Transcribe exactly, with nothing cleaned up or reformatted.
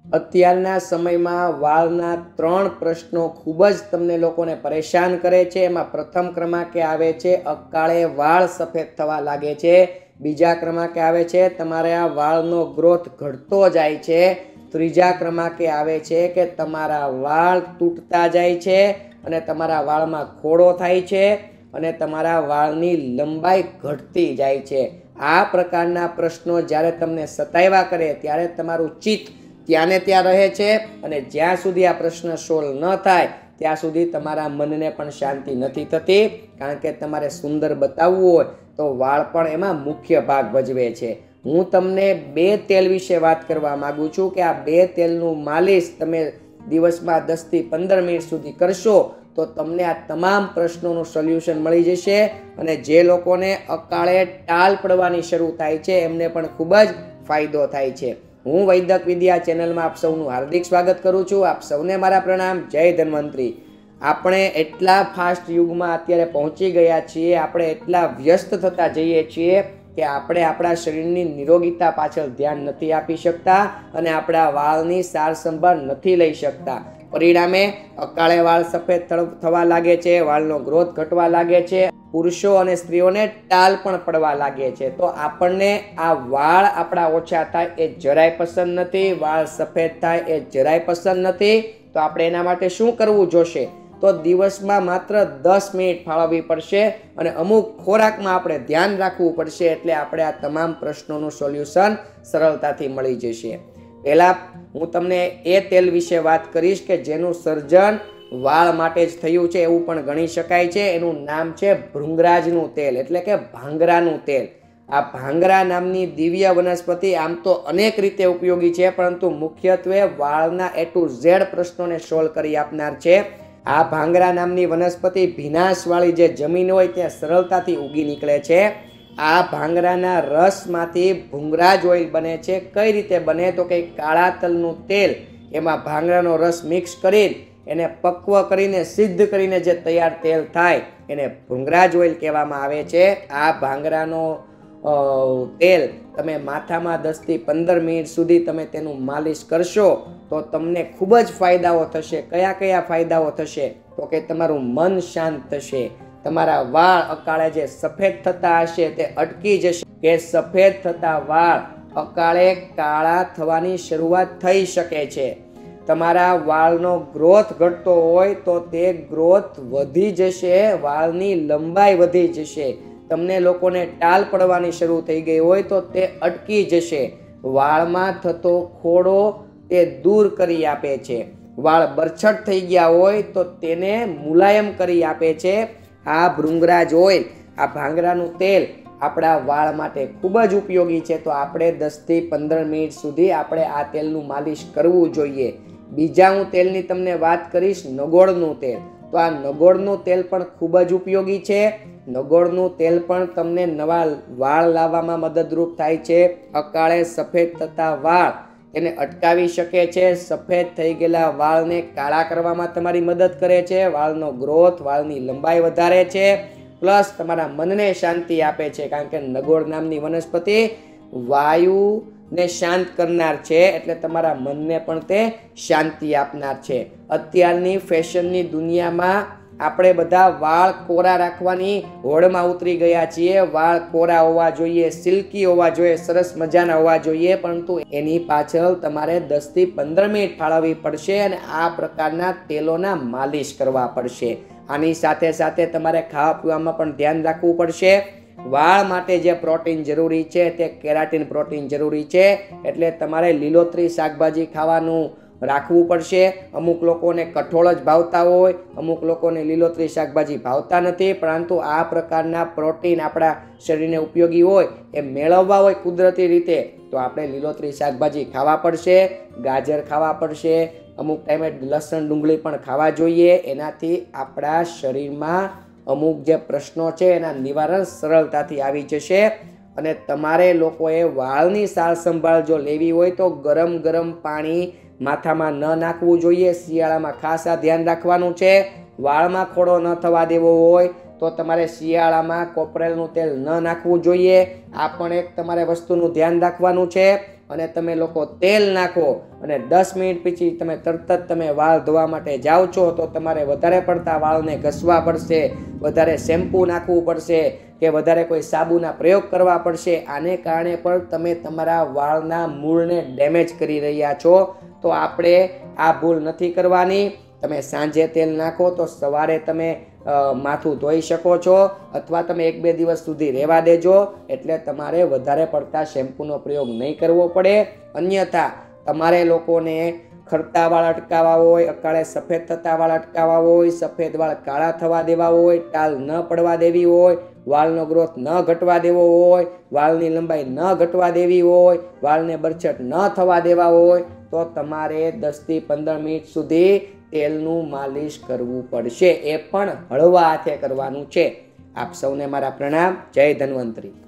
અત્યારના સમયમાં વાળના ત્રણ પ્રશ્નો ખૂબ જ તમને લોકોને પરેશાન કરે છે। એમાં પ્રથમ ક્રમાંકે આવે છે અકાળે વાળ સફેદ થવા લાગે છે। બીજા ક્રમાંકે આવે છે તમારા વાળનો ગ્રોથ ઘટતો જાય છે। ત્રીજા ક્રમાંકે આવે છે કે તમારા વાળ તૂટતા જાય છે અને તમારા વાળમાં ખોડો થાય છે અને તમારા વાળની લંબાઈ ઘટતી જાય છે। આ પ્રકારના પ્રશ્નો જ્યારે તમને સતાવ્યા કરે ત્યારે તમારું ચિત્ત ત્યાં ને ત્યાં રહે છે અને જ્યાં સુધી આ પ્રશ્ન સોલ્વ ન થાય ત્યાં સુધી તમારા મનને પણ શાંતિ નથી થતી। કારણ કે તમારે સુંદર બતાવવું હોય તો વાળ પણ એમાં મુખ્ય ભાગ ભજવે છે। હું તમને બે તેલ વિશે વાત કરવા માંગુ છું કે આ બે તેલનું માલિશ તમે દિવસમાં દસ થી પંદર મિનિટ સુધી કરશો તો તમને આ તમામ પ્રશ્નોનું સોલ્યુશન મળી જશે અને જે લોકોને અકાળે ટાલ પડવાની શરૂ થાય છે એમને પણ ખૂબ જ ફાયદો થાય છે। હું વૈદક વિદ્યા ચેનલમાં આપ સૌનું હાર્દિક સ્વાગત કરું છું। આપ સૌને મારા પ્રણામ। જય ધન્વંતરી। આપણે એટલા ફાસ્ટ યુગમાં અત્યારે પહોંચી ગયા છીએ, આપણે એટલા વ્યસ્ત થતા જઈએ છીએ કે આપણે આપણા શરીરની નિરોગીતા પાછળ ધ્યાન નથી આપી શકતા અને આપણા વાળની સાર સંભાળ નથી લઈ શકતા। પરિણામે અકાળે વાળ સફેદ થવા લાગે છે, વાળનો ગ્રોથ ઘટવા લાગે છે, પુરુષો અને સ્ત્રીઓને ટાલ પણ પડવા લાગે છે। તો આપણને આ વાળ આપણા ઓછા થાય એ જરાય પસંદ નથી, વાળ સફેદ થાય એ જરાય પસંદ નથી। તો આપણે એના માટે શું કરવું જોશે? તો દિવસમાં માત્ર દસ મિનિટ ફાળવવી પડશે અને અમુક ખોરાકમાં આપણે ધ્યાન રાખવું પડશે, એટલે આપણે આ તમામ પ્રશ્નોનું સોલ્યુશન સરળતાથી મળી જશે। પહેલા હું તમને એ તેલ વિશે વાત કરીશ કે જેનું સર્જન વાળ માટે જ થયું છે એવું પણ ગણી શકાય છે। એનું નામ છે ભૃંગરાજનું તેલ, એટલે કે ભાંગરાનું તેલ। આ ભાંગરા નામની દિવ્ય વનસ્પતિ આમ તો અનેક રીતે ઉપયોગી છે, પરંતુ મુખ્યત્વે વાળના એ ટુ ઝેડ પ્રશ્નોને સોલ્વ કરી આપનાર છે। આ ભાંગરા નામની વનસ્પતિ ભીનાશવાળી જે જમીન હોય ત્યાં સરળતાથી ઉગી નીકળે છે। આ ભાંગરાના રસમાંથી ભૃંગરાજ ઓઇલ બને છે। કઈ રીતે બને? તો કે કાળા તલનું તેલ એમાં ભાંગરાનો રસ મિક્સ કરી એને પક્વ કરીને સિદ્ધ કરીને જે તૈયાર તેલ થાય એને ભૃંગરાજ ઓઇલ કહેવામાં આવે છે। આ ભાંગરાનો તેલ તમે માથામાં દસ થી પંદર મિનિટ સુધી તમે તેનું માલિશ કરશો તો તમને ખૂબ જ ફાયદાઓ થશે। કયા કયા ફાયદાઓ થશે? તો કે તમારું મન શાંત થશે, તમારા વાળ અકાળે જે સફેદ થતા હશે તે અટકી જશે, કે સફેદ થતા વાળ અકાળે કાળા થવાની શરૂઆત થઈ શકે છે। તમારા વાળનો ગ્રોથ ઘટતો હોય તો તે ગ્રોથ વધી જશે, વાળની લંબાઈ વધી જશે। તમને લોકોને ટાલ પડવાની શરૂ થઈ ગઈ હોય તો તે અટકી જશે। વાળમાં થતો ખોડો તે દૂર કરી આપે છે। વાળ બરછટ થઈ ગયા હોય તો તેને મુલાયમ કરી આપે છે। આ ભૃંગરાજ ઓઇલ, આ ભાંગરાનું તેલ આપણા વાળ માટે ખૂબ જ ઉપયોગી છે। તો આપણે દસ થી પંદર મિનિટ સુધી આપણે આ તેલનું માલિશ કરવું જોઈએ। બીજા હું તેલની તમને વાત કરીશ નગોળનું તેલ। તો આ નગોળનું તેલ પણ ખૂબ જ ઉપયોગી છે। નગોળનું તેલ પણ તમને નવા વાળ લાવવામાં મદદરૂપ થાય છે। અકાળે સફેદ થતા વાળ એને અટકાવી શકે છે। સફેદ થઈ ગયેલા વાળને કાળા કરવામાં તમારી મદદ કરે છે। વાળનો ગ્રોથ, વાળની લંબાઈ વધારે છે, પ્લસ તમારા મનને શાંતિ આપે છે, કારણ કે નગોળ નામની વનસ્પતિ વાયુને શાંત કરનાર છે, એટલે તમારા મનને પણ તે શાંતિ આપનાર છે। અત્યારની ફેશનની દુનિયામાં આપણે બધા વાળ કોરા રાખવાની હોડમાં ઉતરી ગયા છીએ। વાળ કોરા હોવા જોઈએ, સિલ્કી હોવા જોઈએ, સરસ મજાના હોવા જોઈએ, પરંતુ એની પાછળ તમારે દસ થી પંદર મિનિટ ફાળવવી પડશે અને આ પ્રકારના તેલોના માલિશ કરવા પડશે। આની સાથે સાથે તમારે ખાવા પીવામાં પણ ધ્યાન રાખવું પડશે। વાળ માટે જે પ્રોટીન જરૂરી છે તે કેરાટીન પ્રોટીન જરૂરી છે, એટલે તમારે લીલોતરી શાકભાજી ખાવાનું રાખવું પડશે। અમુક લોકોને કઠોળ જ ભાવતા હોય, અમુક લોકોને લીલોતરી શાકભાજી ભાવતા નથી, પરંતુ આ પ્રકારના પ્રોટીન આપણા શરીરને ઉપયોગી હોય એ મેળવવા હોય કુદરતી રીતે તો આપણે લીલોતરી શાકભાજી ખાવા પડશે, ગાજર ખાવા પડશે, અમુક ટાઈમે લસણ ડુંગળી પણ ખાવા જોઈએ। એનાથી આપણા શરીરમાં અમુક જે પ્રશ્નો છે એના નિવારણ સરળતાથી આવી જશે। અને તમારે લોકોએ વાળની સાર સંભાળ જો લેવી હોય તો ગરમ ગરમ પાણી માથામાં ન નાખવું જોઈએ। શિયાળામાં ખાસ આ ધ્યાન રાખવાનું છે। વાળમાં ખોડો ન થવા દેવો હોય તો તમારે શિયાળામાં કોપરેલનું તેલ ન નાખવું જોઈએ। આ પણ એક તમારે વસ્તુનું ધ્યાન રાખવાનું છે। અને તમે લોકો તેલ નાખો અને દસ મિનિટ પછી તમે તરત જ તમે વાળ ધોવા માટે જાઓ છો તો તમારે વધારે પડતા વાળને ઘસવા પડશે, વધારે શેમ્પૂ નાખવું પડશે કે વધારે કોઈ સાબુના પ્રયોગ કરવા પડશે. આને કારણે પણ તમે તમારા વાળના મૂળને ડેમેજ કરી રહ્યા છો. તો આપણે આ ભૂલ નથી કરવાની. તમે સાંજે તેલ નાખો તો સવારે તમે માથું ધોઈ શકો છો, અથવા તમે એક બે દિવસ સુધી રહેવા દેજો, એટલે તમારે વધારે પડતા શેમ્પૂનો પ્રયોગ નહીં કરવો પડે. અન્યથા તમારે લોકોને ખરતા વાળ અટકાવવા હોય, અકાળે સફેદ થતા વાળ અટકાવવા હોય, સફેદ વાળ કાળા થવા દેવા હોય, ટાલ ન પડવા દેવી હોય, વાળનો ગ્રોથ ન ઘટવા દેવો હોય, વાળની લંબાઈ ન ઘટવા દેવી હોય, વાળને બરછટ ન થવા દેવા હોય, તો તમારે દસથી પંદર મિનિટ સુધી તેલનું માલિશ કરવું પડશે. એ પણ હળવા હાથે કરવાનું છે. આપ સૌને મારા પ્રણામ. જય ધન્વંતરી.